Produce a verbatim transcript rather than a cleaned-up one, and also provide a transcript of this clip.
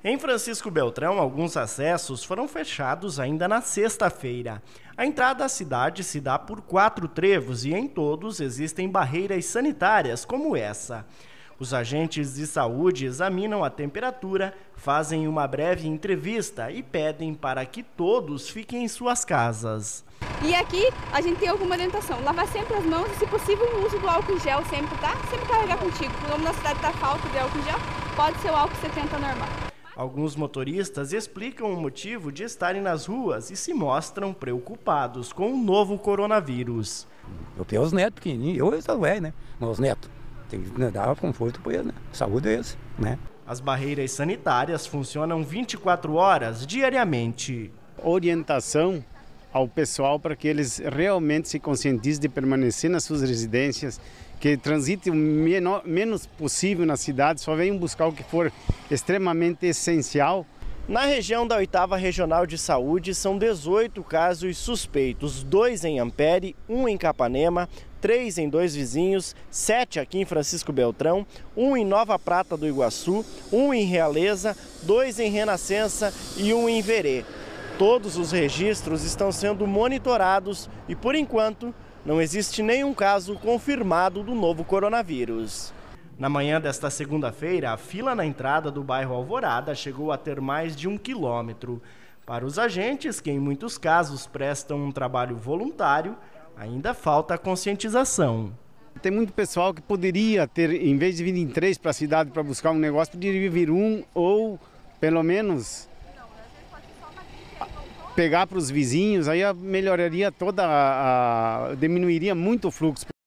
Em Francisco Beltrão, alguns acessos foram fechados ainda na sexta-feira. A entrada à cidade se dá por quatro trevos e em todos existem barreiras sanitárias como essa. Os agentes de saúde examinam a temperatura, fazem uma breve entrevista e pedem para que todos fiquem em suas casas. E aqui a gente tem alguma orientação, lavar sempre as mãos e, se possível, o uso do álcool em gel sempre, tá? Sempre carregar contigo. Como na cidade está falta de álcool em gel, pode ser o álcool setenta normal. Alguns motoristas explicam o motivo de estarem nas ruas e se mostram preocupados com o novo coronavírus. Eu tenho os netos pequenininhos, eu sou velho, né? Mas os netos, tem que dar conforto para eles, né? Saúde é eles, né? As barreiras sanitárias funcionam vinte e quatro horas diariamente. Orientação ao pessoal para que eles realmente se conscientizem de permanecer nas suas residências, que transitem o menor, menos possível na cidade, só venham buscar o que for extremamente essencial. Na região da oitava Regional de Saúde são dezoito casos suspeitos, dois em Ampere, um em Capanema, três em Dois Vizinhos, sete aqui em Francisco Beltrão, um em Nova Prata do Iguaçu, um em Realeza, dois em Renascença e um em Verê. Todos os registros estão sendo monitorados e, por enquanto, não existe nenhum caso confirmado do novo coronavírus. Na manhã desta segunda-feira, a fila na entrada do bairro Alvorada chegou a ter mais de um quilômetro. Para os agentes, que em muitos casos prestam um trabalho voluntário, ainda falta a conscientização. Tem muito pessoal que poderia ter, em vez de vir em três para a cidade para buscar um negócio, poderia vir um ou, pelo menos, pegar para os vizinhos, aí melhoraria toda a, a, diminuiria muito o fluxo.